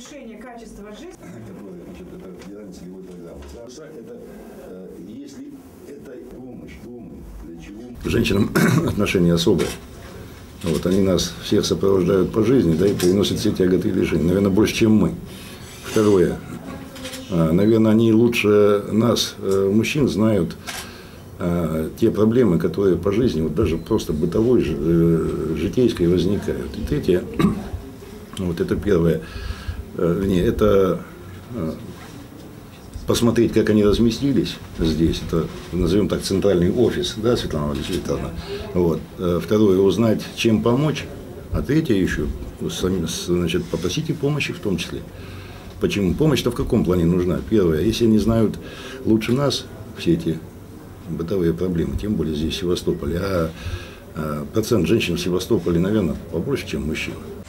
улучшения качества жизни. Это федеральная целевая программа. Если это помощь, для чего? К женщинам отношения особые. Вот, они нас всех сопровождают по жизни, да, и приносят все тяготы и лишения. Наверное, больше, чем мы. Второе. Наверное, они лучше нас, мужчин, знают те проблемы, которые по жизни, вот даже просто бытовой, житейской возникают. И третье, вот это первое, это посмотреть, как они разместились здесь, это, назовем так, центральный офис, да, Светлана Валерьевна. Вот. Второе, узнать, чем помочь, а третье еще, значит, попросите помощи в том числе. Почему? Помощь-то в каком плане нужна? Первое, если они знают лучше нас все эти бытовые проблемы, тем более здесь в Севастополе, процент женщин в Севастополе, наверное, побольше, чем мужчин.